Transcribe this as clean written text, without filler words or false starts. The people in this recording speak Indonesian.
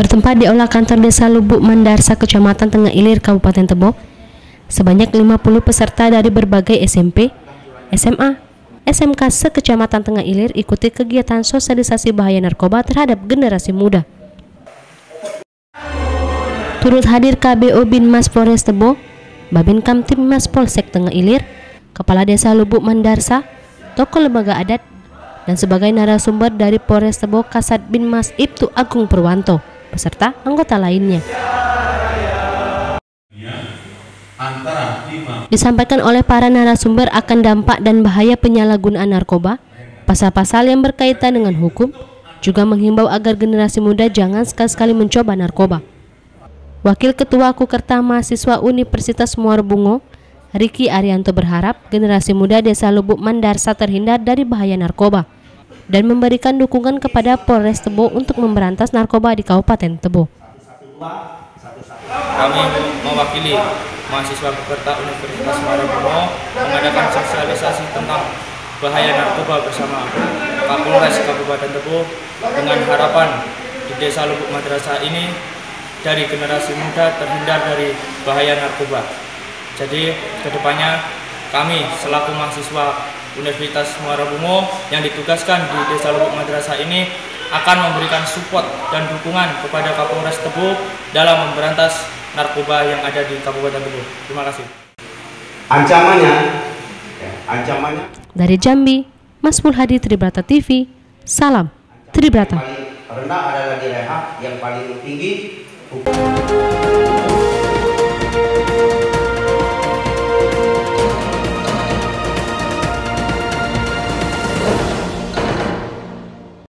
Bertempat di Aula Kantor Desa Lubuk Mandarsa, Kecamatan Tengah Ilir, Kabupaten Tebo, sebanyak 50 peserta dari berbagai SMP, SMA, SMK se-Kecamatan Tengah Ilir ikuti kegiatan sosialisasi bahaya narkoba terhadap generasi muda. Turut hadir KBO Binmas Polres Tebo, Babin Kamtibmas Polsek Tengah Ilir, Kepala Desa Lubuk Mandarsa, tokoh lembaga adat, dan sebagai narasumber dari Polres Tebo Kasat Binmas Ibtu Agung Purwanto, beserta anggota lainnya. Disampaikan oleh para narasumber akan dampak dan bahaya penyalahgunaan narkoba, pasal-pasal yang berkaitan dengan hukum, juga menghimbau agar generasi muda jangan sekali-sekali mencoba narkoba. Wakil Ketua Kukerta Mahasiswa Universitas Muara Bungo, Riki Arianto berharap generasi muda Desa Lubuk Mandarsa terhindar dari bahaya narkoba dan memberikan dukungan kepada Polres Tebo untuk memberantas narkoba di Kabupaten Tebo. Kami mewakili mahasiswa Kukerta Universitas Muara Bungo mengadakan sosialisasi tentang bahaya narkoba bersama Kapolres Kabupaten Tebo dengan harapan di Desa Lubuk Mandarsa ini dari generasi muda terhindar dari bahaya narkoba. Jadi kedepannya kami selaku mahasiswa Universitas Muara Bungo yang ditugaskan di Desa Lubuk Mandarsa ini akan memberikan support dan dukungan kepada Kapolres Tebo dalam memberantas narkoba yang ada di Kabupaten Tebo. Terima kasih. Ancamannya. Dari Jambi, Masmul Hadi, Tribrata TV, salam Tribrata. Rendah adalah di rehab, yang paling tinggi